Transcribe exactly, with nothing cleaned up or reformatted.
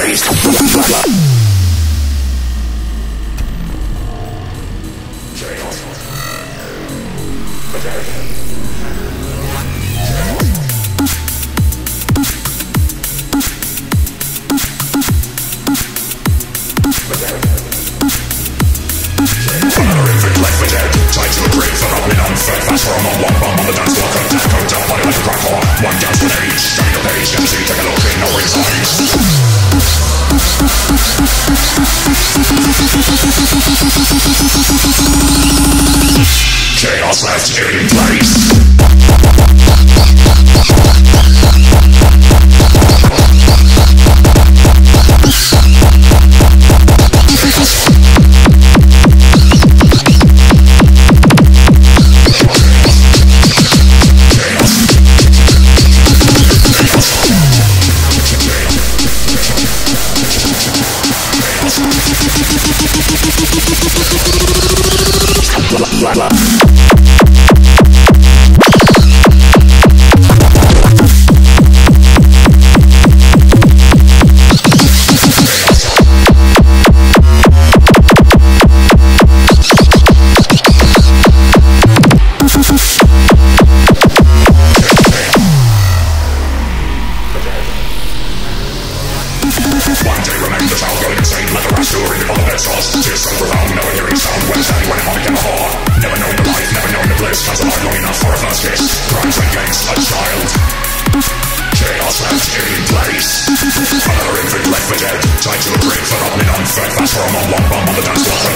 Chaos left in place. Blah, blah. One day remains the child going insane like a rat story on the bed sauce. Tears so profound, never hearing sound when standing when I'm on the floor. Never known the life, never known the bliss. Comes alive long enough for a first kiss. Crimes against a child. Chaos left in place. Another infant left for dead. Tied to a brick for on and on. Third fast for a mom, one bomb on the dance floor.